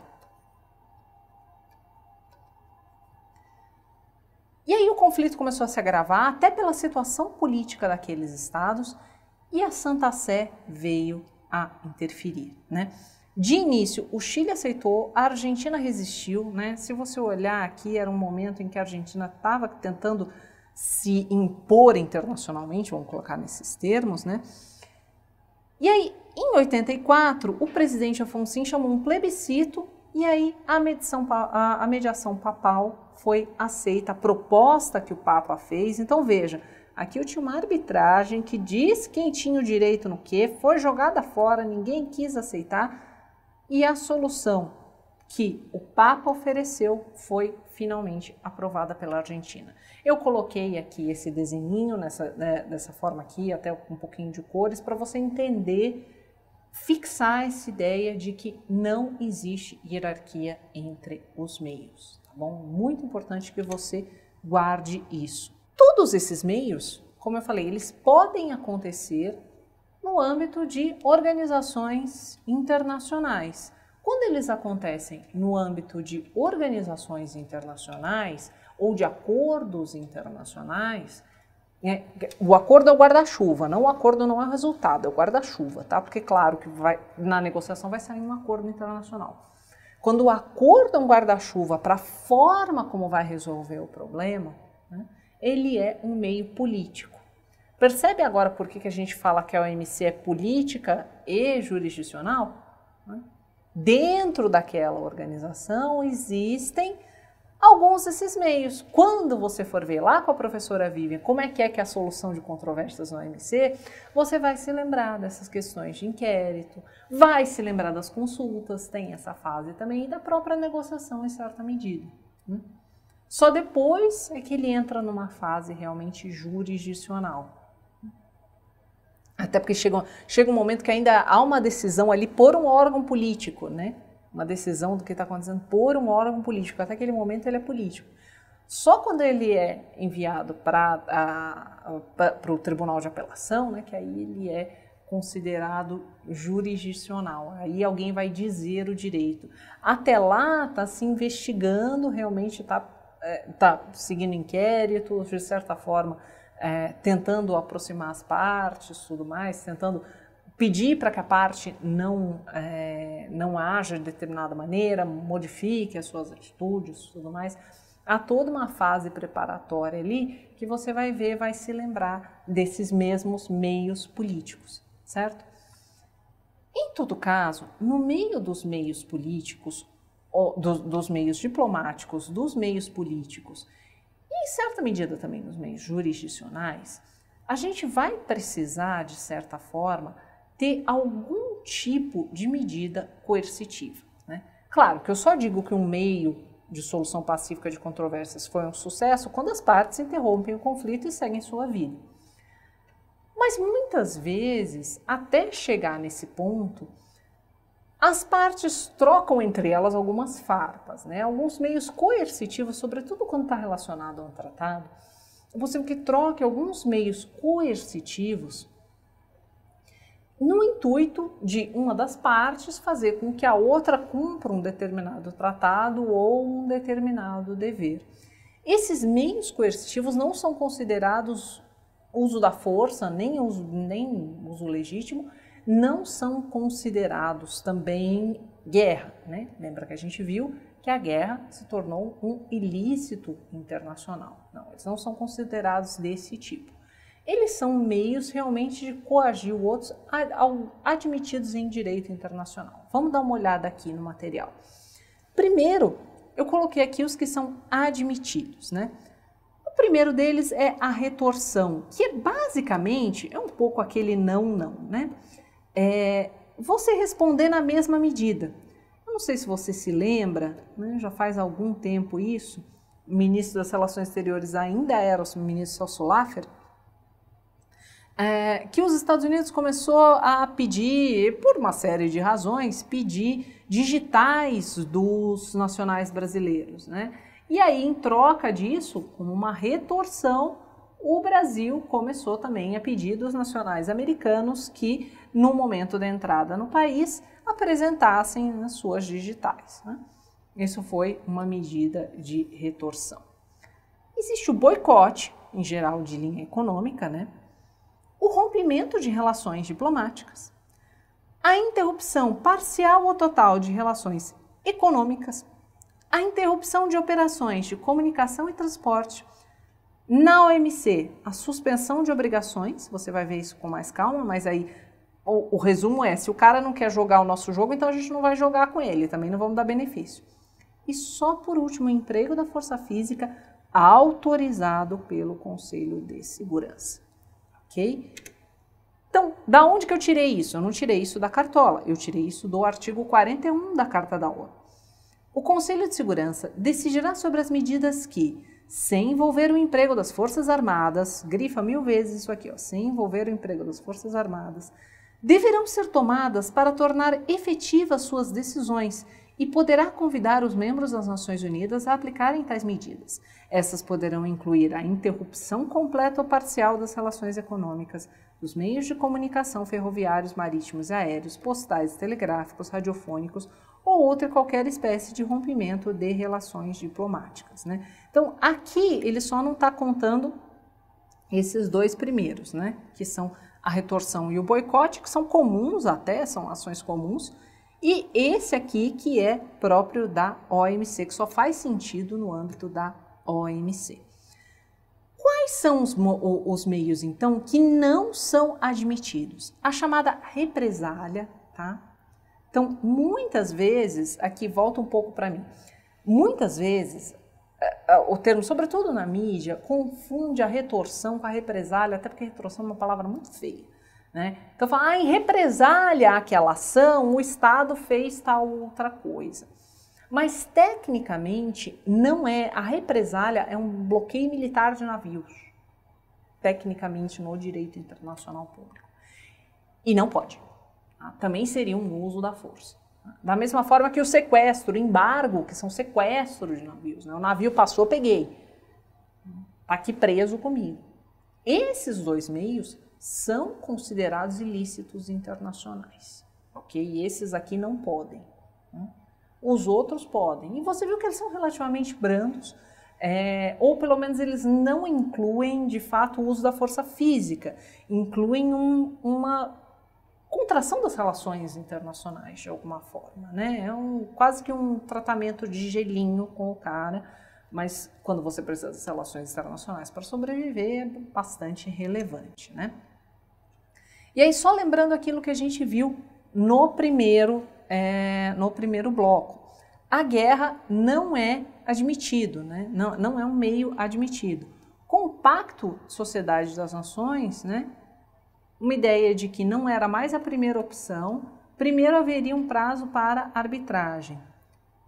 E aí o conflito começou a se agravar, até pela situação política daqueles estados, e a Santa Sé veio a interferir, né? De início, o Chile aceitou, a Argentina resistiu, né? Se você olhar aqui, era um momento em que a Argentina estava tentando se impor internacionalmente, vamos colocar nesses termos, né? E aí, em oitenta e quatro, o presidente Afonso chamou um plebiscito e aí a mediação, a, a mediação papal foi aceita, a proposta que o Papa fez. Então, veja, aqui eu tinha uma arbitragem que diz quem tinha o direito no quê, foi jogada fora, ninguém quis aceitar. E a solução que o Papa ofereceu foi finalmente aprovada pela Argentina. Eu coloquei aqui esse desenhinho nessa, né, dessa forma aqui, até um pouquinho de cores, para você entender, fixar essa ideia de que não existe hierarquia entre os meios. Tá bom? Muito importante que você guarde isso. Todos esses meios, como eu falei, eles podem acontecer no âmbito de organizações internacionais. Quando eles acontecem no âmbito de organizações internacionais ou de acordos internacionais, é, o acordo é o guarda-chuva, não o acordo não é o resultado, é o guarda-chuva, tá? Porque claro que vai, na negociação vai sair um acordo internacional. Quando o acordo é um guarda-chuva para a forma como vai resolver o problema, né, ele é um meio político. Percebe agora por que, que a gente fala que a O M C é política e jurisdicional? Né? Dentro daquela organização existem alguns desses meios. Quando você for ver lá com a professora Vivian como é que é que é a solução de controvérsias na O M C, você vai se lembrar dessas questões de inquérito, vai se lembrar das consultas, tem essa fase também, e da própria negociação em certa medida. Né? Só depois é que ele entra numa fase realmente jurisdicional. Até porque chega, chega um momento que ainda há uma decisão ali por um órgão político, né? Uma decisão do que está acontecendo por um órgão político. Até aquele momento ele é político. Só quando ele é enviado para o Tribunal de Apelação, né, que aí ele é considerado jurisdicional. Aí alguém vai dizer o direito. Até lá está se investigando, realmente está é, tá seguindo inquérito, de certa forma, É, tentando aproximar as partes, tudo mais, tentando pedir para que a parte não, é, não haja de determinada maneira, modifique as suas atitudes, tudo mais. Há toda uma fase preparatória ali que você vai ver, vai se lembrar desses mesmos meios políticos, certo? Em todo caso, no meio dos meios políticos, ou dos, dos meios diplomáticos, dos meios políticos, e, em certa medida, também nos meios jurisdicionais, a gente vai precisar, de certa forma, ter algum tipo de medida coercitiva. Né? Claro que eu só digo que um meio de solução pacífica de controvérsias foi um sucesso quando as partes interrompem o conflito e seguem sua vida. Mas muitas vezes, até chegar nesse ponto, as partes trocam entre elas algumas farpas, né? Alguns meios coercitivos, sobretudo quando está relacionado a um tratado. É possível que troque alguns meios coercitivos no intuito de uma das partes fazer com que a outra cumpra um determinado tratado ou um determinado dever. Esses meios coercitivos não são considerados uso da força, nem uso, nem uso legítimo, não são considerados também guerra, né? Lembra que a gente viu que a guerra se tornou um ilícito internacional. Não, eles não são considerados desse tipo. Eles são meios realmente de coagir o outro, admitidos em direito internacional. Vamos dar uma olhada aqui no material. Primeiro, eu coloquei aqui os que são admitidos, né? O primeiro deles é a retorção, que é basicamente, é um pouco aquele não, não, né? É você responder na mesma medida. Eu não sei se você se lembra, né? Já faz algum tempo isso, o ministro das Relações Exteriores ainda era o ministro Celso Laffer, É, que os Estados Unidos começou a pedir, por uma série de razões, pedir digitais dos nacionais brasileiros, né? E aí, em troca disso, como uma retorção, o Brasil começou também a pedir dos nacionais americanos que, no momento da entrada no país, apresentassem as suas digitais, né? Isso foi uma medida de retorção. Existe o boicote, em geral de linha econômica, né? O rompimento de relações diplomáticas, a interrupção parcial ou total de relações econômicas, a interrupção de operações de comunicação e transporte. Na O M C, a suspensão de obrigações, você vai ver isso com mais calma, mas aí o, o resumo é, se o cara não quer jogar o nosso jogo, então a gente não vai jogar com ele, também não vamos dar benefício. E só por último, o emprego da força física autorizado pelo Conselho de Segurança. Ok? Então, da onde que eu tirei isso? Eu não tirei isso da cartola, eu tirei isso do artigo quarenta e um da Carta da ONU. O Conselho de Segurança decidirá sobre as medidas que, sem envolver o emprego das Forças Armadas, grifa mil vezes isso aqui, ó, sem envolver o emprego das Forças Armadas, deverão ser tomadas para tornar efetivas suas decisões e poderá convidar os membros das Nações Unidas a aplicarem tais medidas. Essas poderão incluir a interrupção completa ou parcial das relações econômicas, dos meios de comunicação ferroviários, marítimos e aéreos, postais, telegráficos, radiofônicos ou outra qualquer espécie de rompimento de relações diplomáticas, né? Então, aqui ele só não está contando esses dois primeiros, né? Que são a retorção e o boicote, que são comuns até, são ações comuns, e esse aqui que é próprio da O M C, que só faz sentido no âmbito da O M C. Quais são os, os meios, então, que não são admitidos? A chamada represália, tá? Então, muitas vezes, aqui volta um pouco para mim, muitas vezes o termo, sobretudo na mídia, confunde a retorção com a represália, até porque retorção é uma palavra muito feia, né? Então, fala, ah, em represália àquela ação, o Estado fez tal outra coisa. Mas, tecnicamente, não é, a represália é um bloqueio militar de navios, tecnicamente no direito internacional público. E não pode. Tá? Também seria um uso da força. Da mesma forma que o sequestro, o embargo, que são sequestros de navios, né? O navio passou, peguei. Está aqui preso comigo. Esses dois meios são considerados ilícitos internacionais, ok? E esses aqui não podem, né? Os outros podem. E você viu que eles são relativamente brandos, é, ou pelo menos eles não incluem, de fato, o uso da força física. Incluem um, uma contração das relações internacionais, de alguma forma, né? É um, quase que um tratamento de gelinho com o cara, mas quando você precisa das relações internacionais para sobreviver, é bastante relevante, né? E aí, só lembrando aquilo que a gente viu no primeiro, é, no primeiro bloco. A guerra não é admitido, né? Não, não é um meio admitido. Com o Pacto de Sociedade das Nações, né? Uma ideia de que não era mais a primeira opção, primeiro haveria um prazo para arbitragem.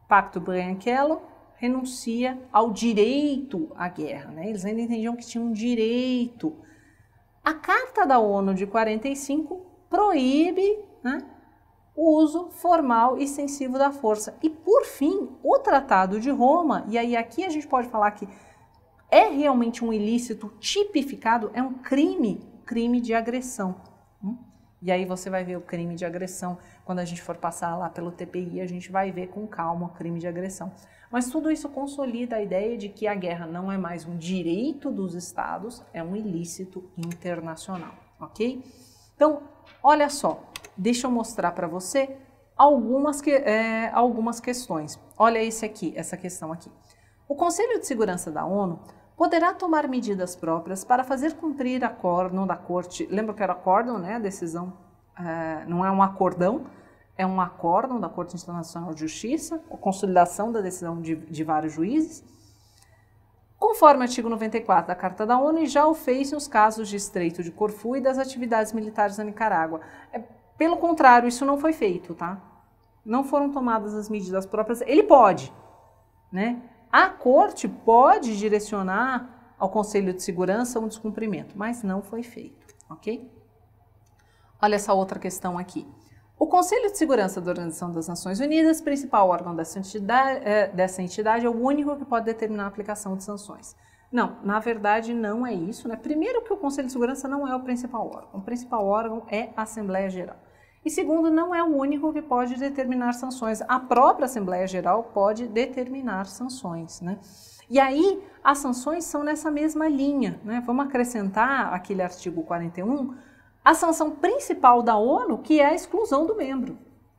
Pacto Branquello renuncia ao direito à guerra, né? Eles ainda entendiam que tinham um direito. A Carta da ONU de quarenta e cinco proíbe, né, o uso formal e extensivo da força. E, por fim, o Tratado de Roma, e aí aqui a gente pode falar que é realmente um ilícito tipificado, é um crime, crime de agressão. E aí você vai ver o crime de agressão, quando a gente for passar lá pelo T P I, a gente vai ver com calma o crime de agressão. Mas tudo isso consolida a ideia de que a guerra não é mais um direito dos estados, é um ilícito internacional, ok? Então, olha só, deixa eu mostrar para você algumas, que, é, algumas questões. Olha esse aqui, essa questão aqui. O Conselho de Segurança da ONU poderá tomar medidas próprias para fazer cumprir acórdão da Corte. Lembra que era acórdão, né? A decisão é, não é um acordão, é um acórdão da Corte Internacional de Justiça, a consolidação da decisão de, de vários juízes, conforme o artigo noventa e quatro da Carta da ONU, e já o fez nos casos de Estreito de Corfu e das atividades militares na Nicarágua. É, pelo contrário, isso não foi feito, tá? Não foram tomadas as medidas próprias. Ele pode, né? A Corte pode direcionar ao Conselho de Segurança um descumprimento, mas não foi feito, ok? Olha essa outra questão aqui. O Conselho de Segurança da Organização das Nações Unidas, principal órgão dessa entidade, é, dessa entidade, é o único que pode determinar a aplicação de sanções. Não, na verdade não é isso, né? Primeiro que o Conselho de Segurança não é o principal órgão. O principal órgão é a Assembleia Geral. E segundo, não é o único que pode determinar sanções. A própria Assembleia Geral pode determinar sanções, né? E aí, as sanções são nessa mesma linha, né? Vamos acrescentar aquele artigo quarenta e um, a sanção principal da ONU, que é a exclusão do membro.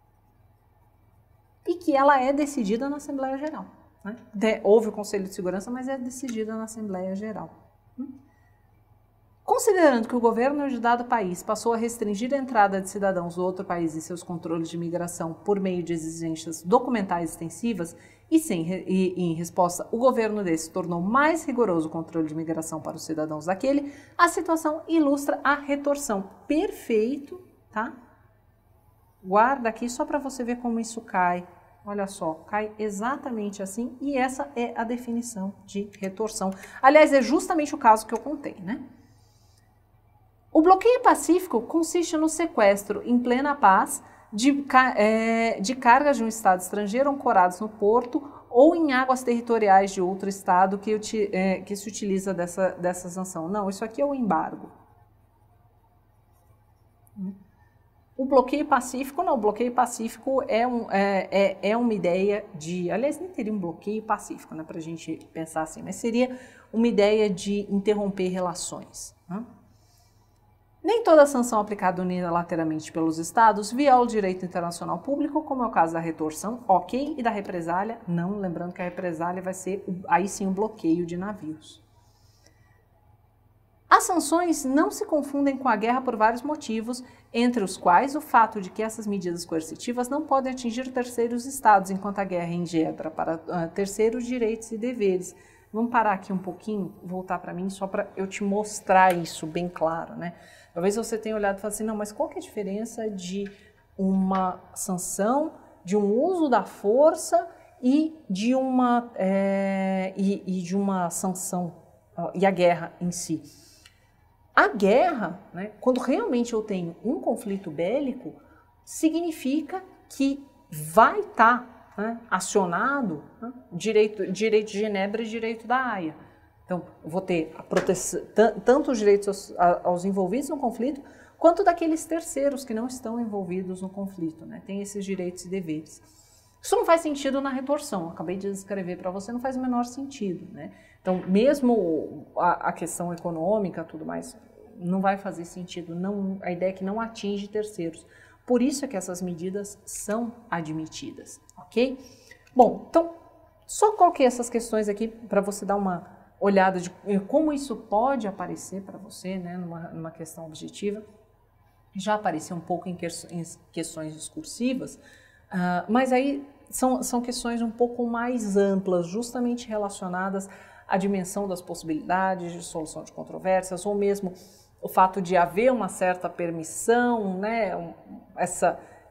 E que ela é decidida na Assembleia Geral, né? De, houve o Conselho de Segurança, mas é decidida na Assembleia Geral. Hum? Considerando que o governo de dado país passou a restringir a entrada de cidadãos do outro país e seus controles de imigração por meio de exigências documentais extensivas e, sem, e, e em resposta o governo desse tornou mais rigoroso o controle de imigração para os cidadãos daquele, a situação ilustra a retorção. Perfeito, tá? Guarda aqui só para você ver como isso cai. Olha só, cai exatamente assim e essa é a definição de retorção. Aliás, é justamente o caso que eu contei, né? O bloqueio pacífico consiste no sequestro em plena paz de, é, de cargas de um estado estrangeiro ancorados no porto ou em águas territoriais de outro estado que, é, que se utiliza dessa, dessa sanção. Não, isso aqui é o embargo. O bloqueio pacífico, não, o bloqueio pacífico é, um, é, é, é uma ideia de, aliás, nem teria um bloqueio pacífico, né, para a gente pensar assim, mas seria uma ideia de interromper relações, né? Nem toda sanção aplicada unilateralmente pelos estados viola o direito internacional público, como é o caso da retorção, ok, e da represália, não, lembrando que a represália vai ser, aí sim, o bloqueio de navios. As sanções não se confundem com a guerra por vários motivos, entre os quais o fato de que essas medidas coercitivas não podem atingir terceiros estados, enquanto a guerra engendra para uh, terceiros direitos e deveres. Vamos parar aqui um pouquinho, voltar para mim, só para eu te mostrar isso bem claro, né? Talvez você tenha olhado e falado assim, não, mas qual que é a diferença de uma sanção, de um uso da força e de uma, é, e, e de uma sanção, uh, e a guerra em si? A guerra, né, quando realmente eu tenho um conflito bélico, significa que vai estar, né, acionado, né, direito, direito de Genebra e direito da Haia. Então, eu vou ter a proteção, tanto os direitos aos, aos envolvidos no conflito, quanto daqueles terceiros que não estão envolvidos no conflito, né? Tem esses direitos e deveres. Isso não faz sentido na retorção, eu acabei de descrever para você, não faz o menor sentido, né? Então, mesmo a, a questão econômica, tudo mais, não vai fazer sentido, não, a ideia é que não atinge terceiros. Por isso é que essas medidas são admitidas, ok? Bom, então, só coloquei essas questões aqui para você dar uma olhada de como isso pode aparecer para você, né, numa, numa questão objetiva. Já apareceu um pouco em, que, em questões discursivas, uh, mas aí são, são questões um pouco mais amplas, justamente relacionadas à dimensão das possibilidades de solução de controvérsias, ou mesmo o fato de haver uma certa permissão, né, um, essa,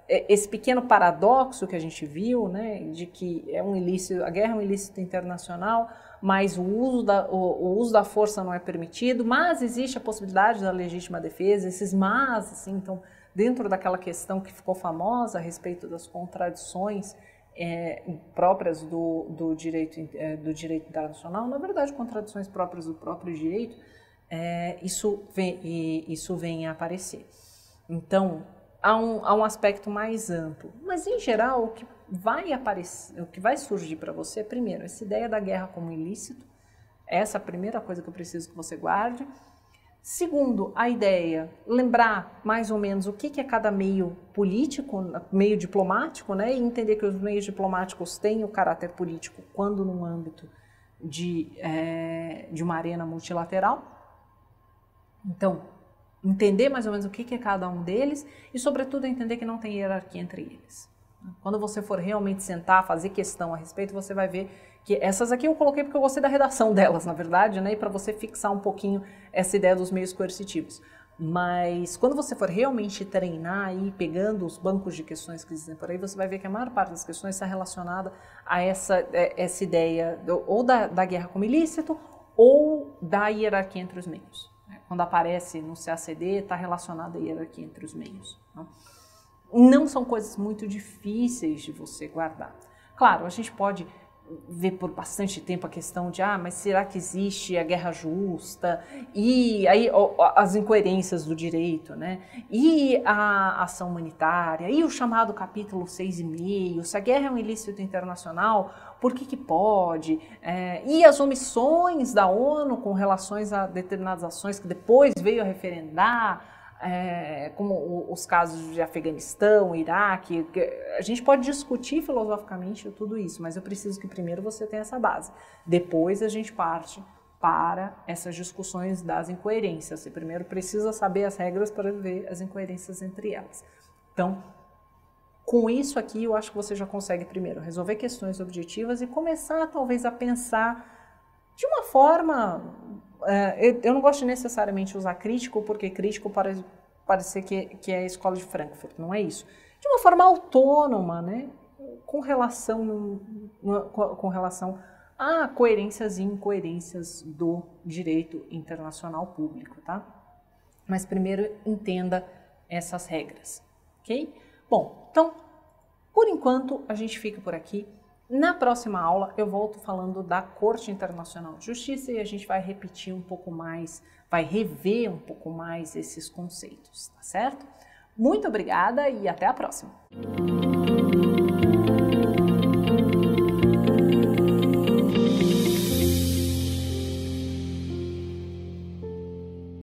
esse pequeno paradoxo que a gente viu, né, de que é um ilícito, a guerra é um ilícito internacional, mas o uso, da, o, o uso da força não é permitido, mas existe a possibilidade da legítima defesa, esses mas, assim, então, dentro daquela questão que ficou famosa a respeito das contradições é, próprias do, do, direito, é, do direito internacional, na verdade, contradições próprias do próprio direito, é, isso, vem, isso vem a aparecer. Então, há um, há um aspecto mais amplo, mas em geral o que vai aparecer, o que vai surgir para você, primeiro, essa ideia da guerra como ilícito, essa é a primeira coisa que eu preciso que você guarde. Segundo, a ideia, lembrar mais ou menos o que, que é cada meio político, meio diplomático, né, e entender que os meios diplomáticos têm o caráter político quando no âmbito de, é, de uma arena multilateral. Então, entender mais ou menos o que é cada um deles e, sobretudo, entender que não tem hierarquia entre eles. Quando você for realmente sentar, fazer questão a respeito, você vai ver que essas aqui eu coloquei porque eu gostei da redação delas, na verdade, né? E para você fixar um pouquinho essa ideia dos meios coercitivos. Mas quando você for realmente treinar aí, pegando os bancos de questões que dizem por aí, você vai ver que a maior parte das questões está relacionada a essa, essa ideia do, ou da, da guerra como ilícito ou da hierarquia entre os meios. Quando aparece no C A C D, está relacionada à hierarquia entre os meios. Não? Não são coisas muito difíceis de você guardar. Claro, a gente pode ver por bastante tempo a questão de, ah, mas será que existe a guerra justa? E aí as incoerências do direito, né? E a ação humanitária, e o chamado capítulo seis e meio, se a guerra é um ilícito internacional, por que que pode? É, e as omissões da ONU com relações a determinadas ações que depois veio a referendar, é, como os casos de Afeganistão, Iraque, a gente pode discutir filosoficamente tudo isso, mas eu preciso que primeiro você tenha essa base. Depois a gente parte para essas discussões das incoerências. Você primeiro precisa saber as regras para ver as incoerências entre elas. Então, com isso aqui, eu acho que você já consegue primeiro resolver questões objetivas e começar talvez a pensar de uma forma... Uh, eu não gosto necessariamente de usar crítico, porque crítico parece, parece que, que é a escola de Frankfurt, não é isso. De uma forma autônoma, né? com, relação, com relação a coerências e incoerências do direito internacional público, tá? Mas primeiro entenda essas regras, ok? Bom, então, por enquanto a gente fica por aqui. Na próxima aula eu volto falando da Corte Internacional de Justiça e a gente vai repetir um pouco mais, vai rever um pouco mais esses conceitos, tá certo? Muito obrigada e até a próxima!